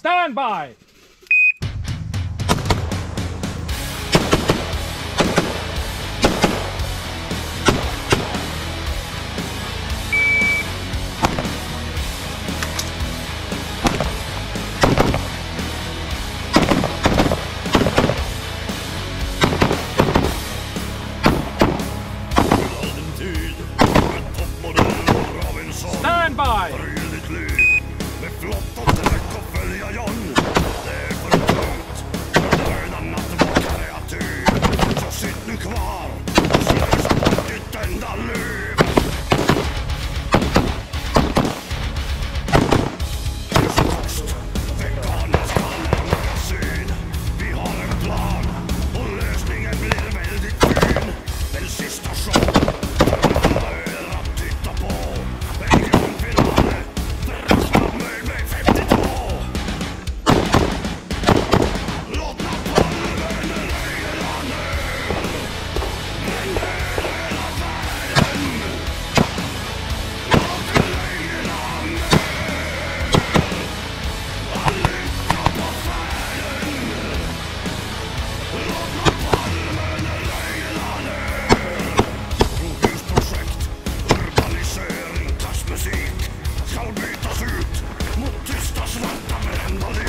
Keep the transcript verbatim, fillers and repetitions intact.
Stand by! Stand by! Med flott och träck och följa John. Det är för tungt för döden att vara kreativ. Så sitt nu kvar och slösa bort ditt enda liv. Just kost, veganens magasin. Vi har en plan och lösningen blir väldigt fin. Den sista show för alla er att titta på. Ska bytas ut mot tysta svarta brända liv.